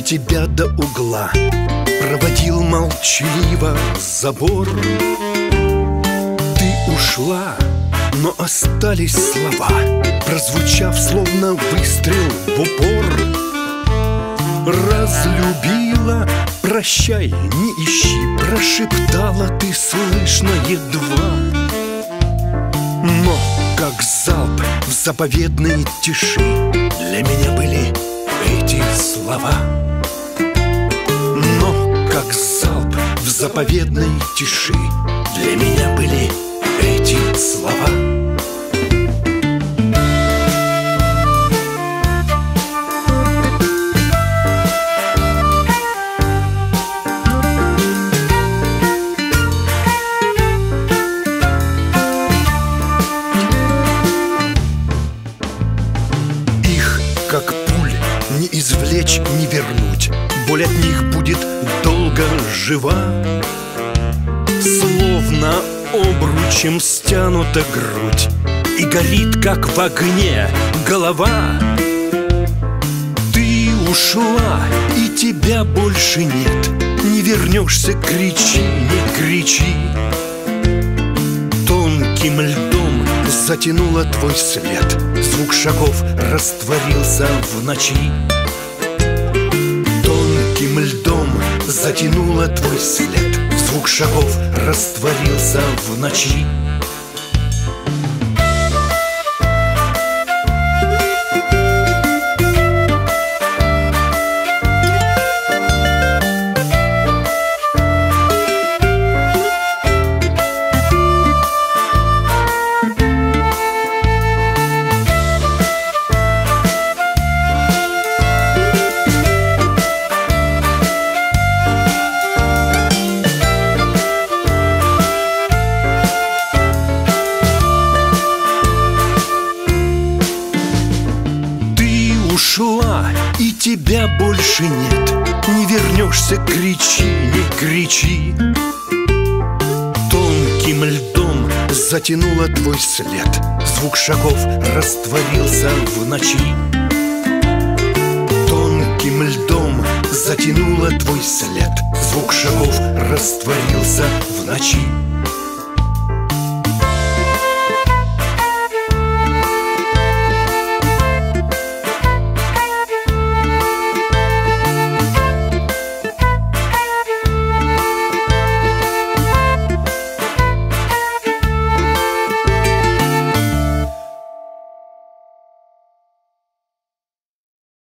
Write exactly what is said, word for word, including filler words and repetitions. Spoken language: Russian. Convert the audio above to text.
тебя до угла, проводил молчаливо забор. Ты ушла, но остались слова, прозвучав словно выстрел в упор. Разлюбила, прощай, не ищи, прошептала ты слышно едва. Но как залп в заповедной тиши для меня были эти слова. Но как залп в заповедной тиши для меня были эти слова. Как пуль не извлечь, не вернуть, боль от них будет долго жива. Словно обручем стянута грудь, и горит, как в огне, голова. Ты ушла, и тебя больше нет, не вернешься, кричи, не кричи. Тонким льдом затянула твой след, звук шагов растворился в ночи. Тонким льдом затянула твой след, звук шагов растворился в ночи. Ушла, и тебя больше нет, не вернешься, кричи, не кричи. Тонким льдом затянула твой след, звук шагов растворился в ночи. Тонким льдом затянула твой след, звук шагов растворился в ночи.